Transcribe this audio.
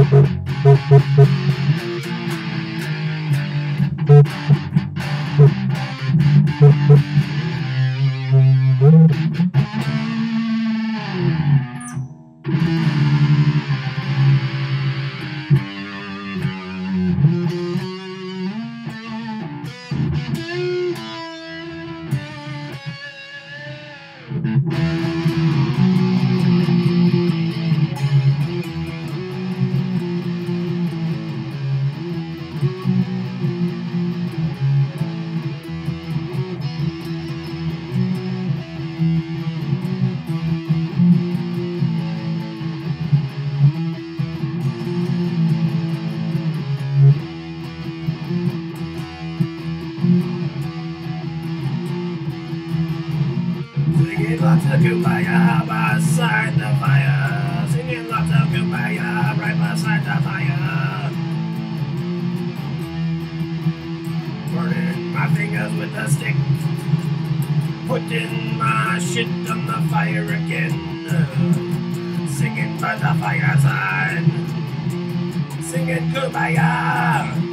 Singing lots of kumbaya beside the fire. Singing lots of kumbaya right beside the fire. Burning my fingers with a stick. Putting my shit on the fire again. Singing by the fireside. Singing kumbaya.